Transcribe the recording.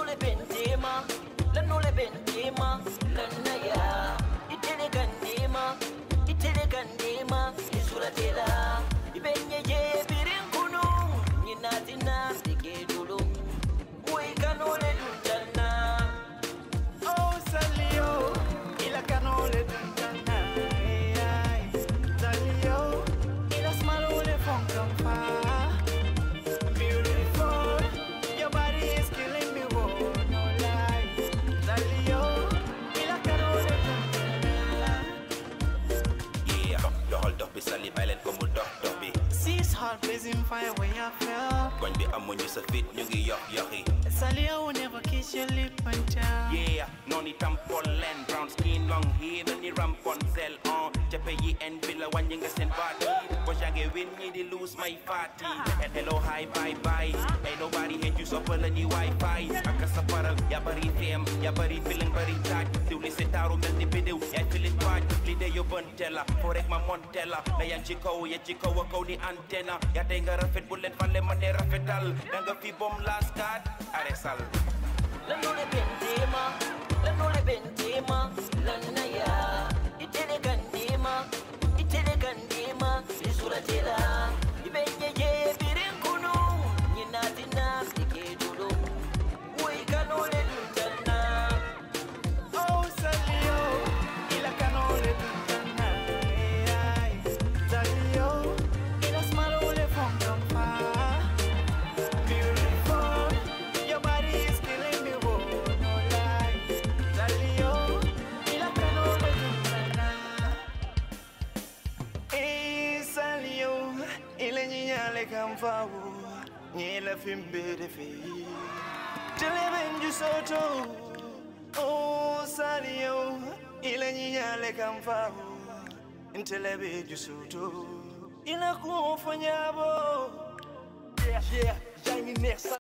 Lanule bentema, lanule bentema, lanaya. Itele gandema, isura tela. Ibenye je birinkunu, ninatina digedulu. Ui kanole duntana. Oh Salio, ila kanole duntana. Salio, ila smalole fonkampa. Beautiful, your body is killing me, oh no lie. Salio, ila kanole duntana. Yeah, the hold up is Sally violent como doctor B. Six heart blazing fire when you fell. When the ammonia so fit, you get yucky. Salio will never kiss your lip and tell. Yeah, no need pollen, brown skin, long hair, no need Rapunzel on. Japayi and Villa one younger send body. But I get win me, they lose my party. And hello, hi, bye bye. Ain't nobody hate you, so pull any Wi-Fi. Akasapara, ya bari fame, ya bari feeling bari tight. Do listen to the video, ya feel it bad. Leader your buntella, correct my montella. Na yan chico, wako ni antenna. Ya tenga rafet bullet, fale manera fetal. Nanga fi bomb last card, aresal. Lanule bentema, lanaya. Itele gandema, isura tela. Ibenye je birinkunu, ninatina digedulu. Ui kanole duntana. Oh Salio, ila kanole duntana. Salio, ila smalole fonkampa. Beautiful, your body is killing me, oh no lie. Salio, ila kanole duntana. Salio, ila nyinyale kamfawo, nyela fimbere fi. Televenju soto. Oh Salio, ila nyinyale kamfawo, televenju soto. Ila kufanyabo. Yeah, yeah, Jamie Nessa.